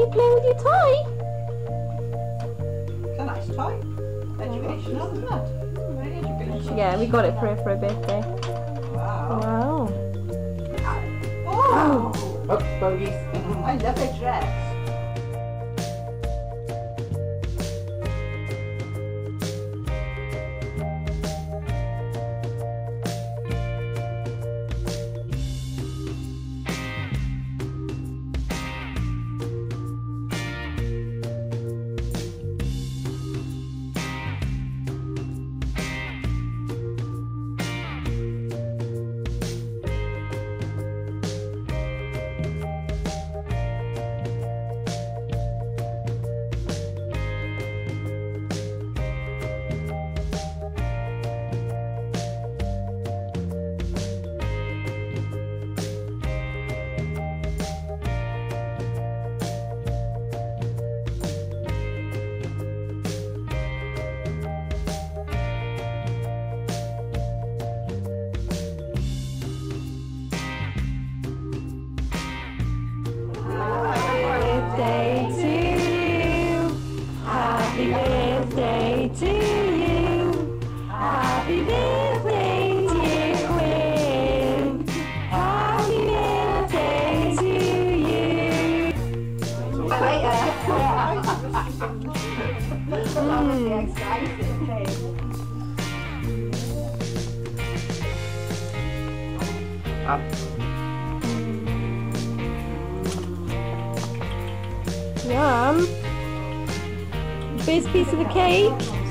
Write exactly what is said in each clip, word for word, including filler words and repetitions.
you playing with your toy? It's a nice toy. Educational, isn't it? Very educational. Yeah, we got it for her for her birthday. Wow. Wow. Oh! Oh, bogies. I love her dress. Happy birthday to you. Happy birthday, dear Quinn. Happy birthday to you. Up. Yum. First piece of the cake.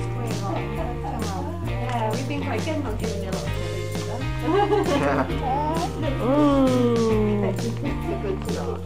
Yeah, we've been quite good on giving you a lot of credit. Yeah. Mmm. It's a good start.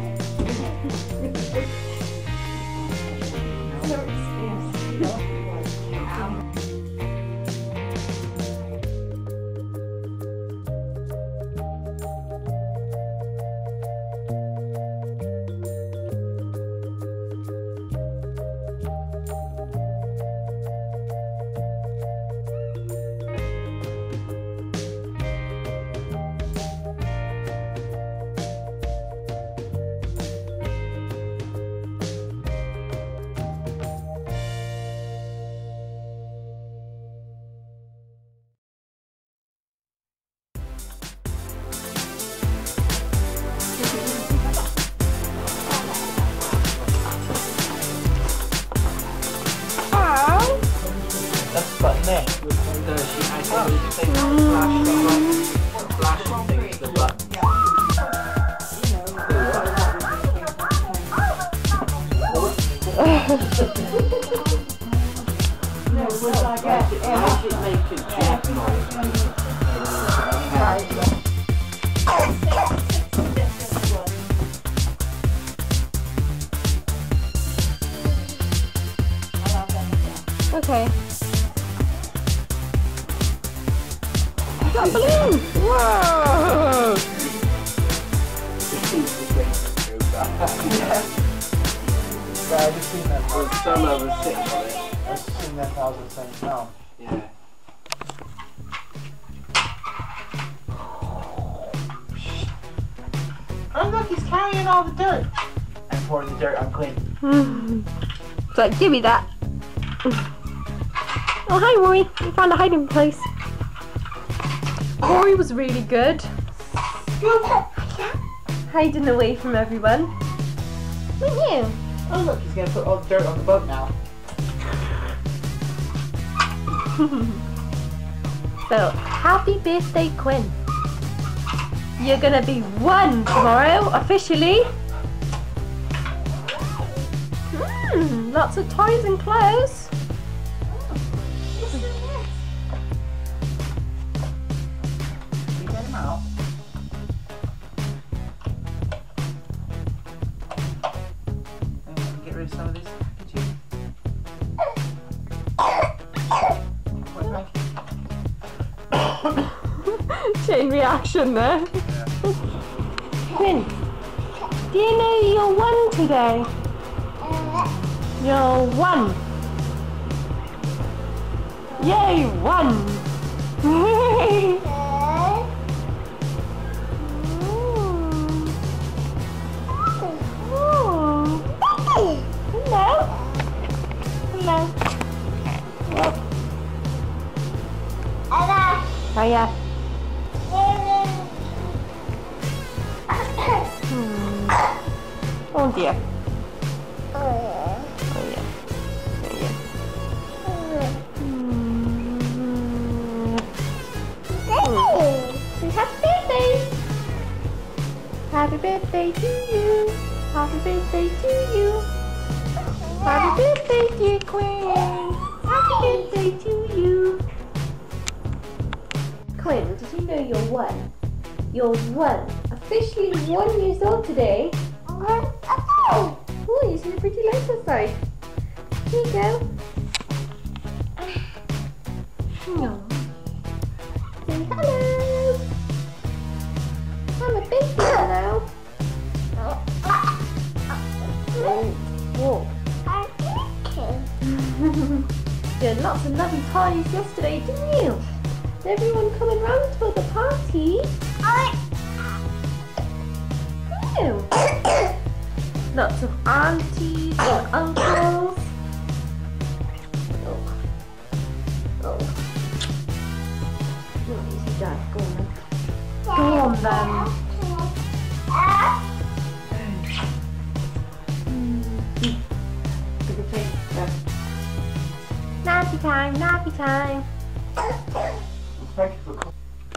That's the button there. No, she actually takes the flash, flash thing to the button. No, it was like a... I should make it check noise. Okay. You got a balloon! Whoa! Yeah, I've just seen that. Well, some of us sitting on it. I've seen that house at the same time. Yeah. Oh look, he's carrying all the dirt. And pouring the dirt on Quinn. It's like, give me that. Oh, hi, Rory. We found a hiding place. Rory was really good. Hiding away from everyone. Look at you. Oh look, he's going to put all the dirt on the boat now. So, happy birthday, Quinn. You're gonna be one tomorrow, officially. Hmm, lots of toys and clothes. You get him out. And get rid of some of this packaging. Chain reaction there. Yeah. Quinn, do you know you're one today? You're one. Yay, one. yeah. Hmm. Oh dear. Oh yeah. Oh yeah. Hmm. Say happy birthday. Happy birthday to you. Happy birthday to you. Happy birthday, dear Quinn. Happy birthday to you. Quinn, did you know you're one? You're one. Officially one years old today. Oh, you're seeing a pretty light outside. Here you go. Oh. Say hello. I'm a baby hello. Whoa. You had lots of lovely toys yesterday, didn't you? Did everyone coming round for the party? Ew. Lots of aunties and uncles. Oh. Oh. Oh, easy, Dad. Go on then. Go on then. Nappy time, nappy time. Thank you for coming.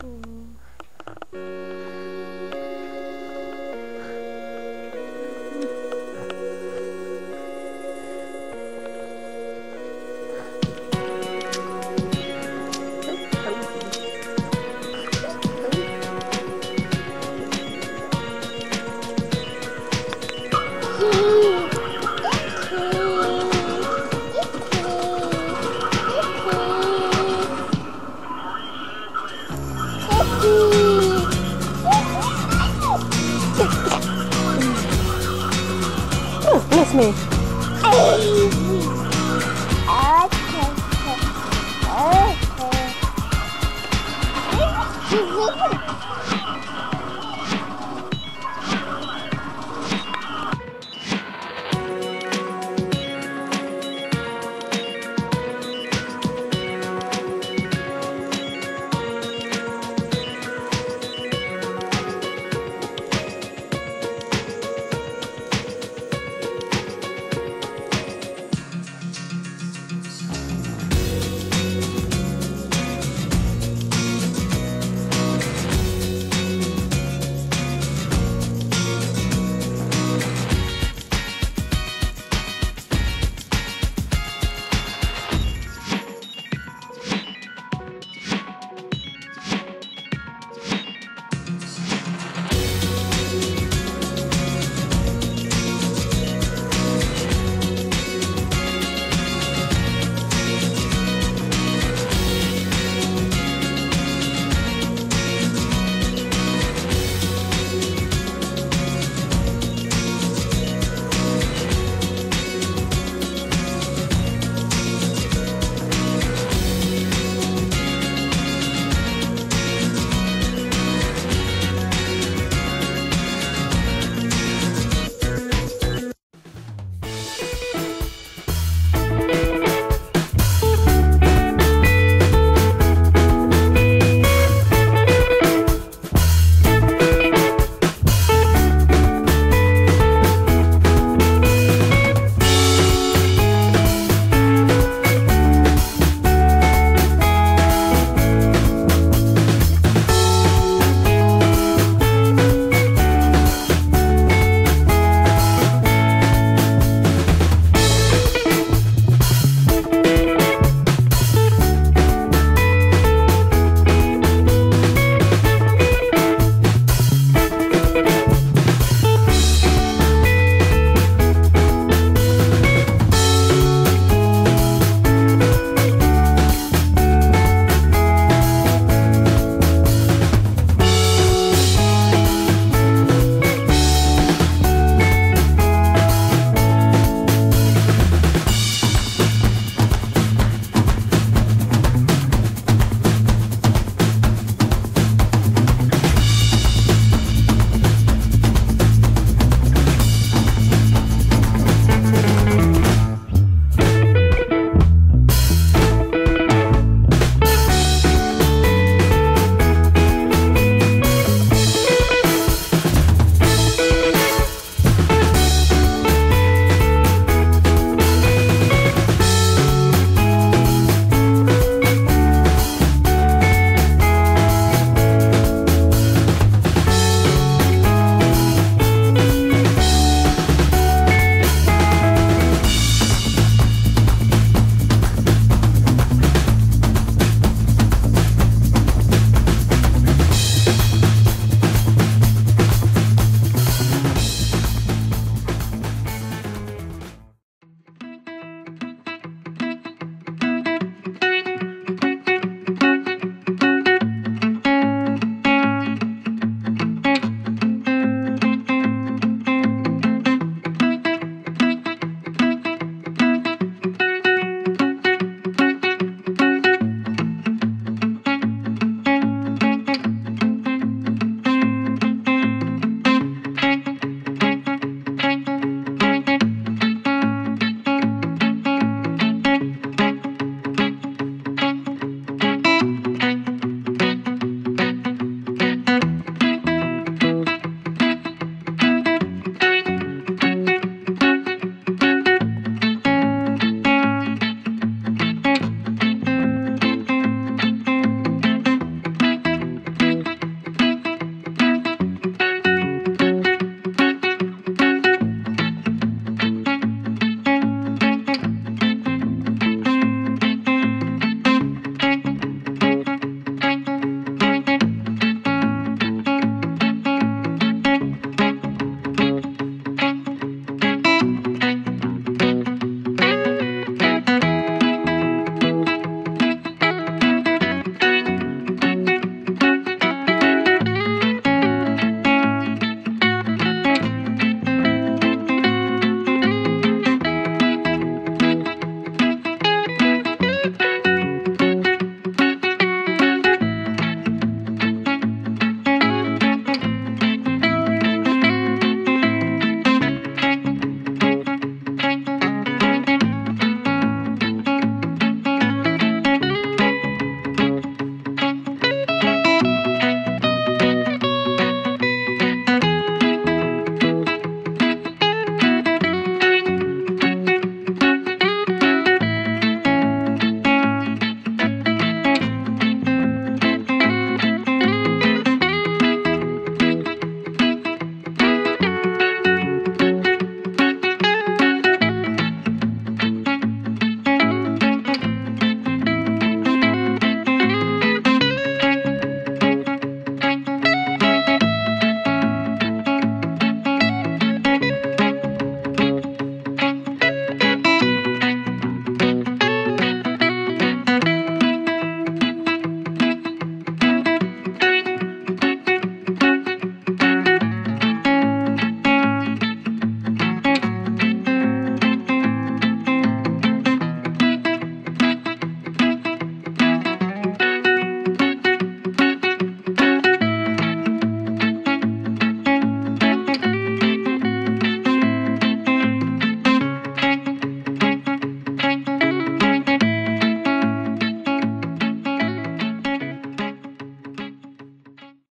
Oh, bless me. Okay. Okay.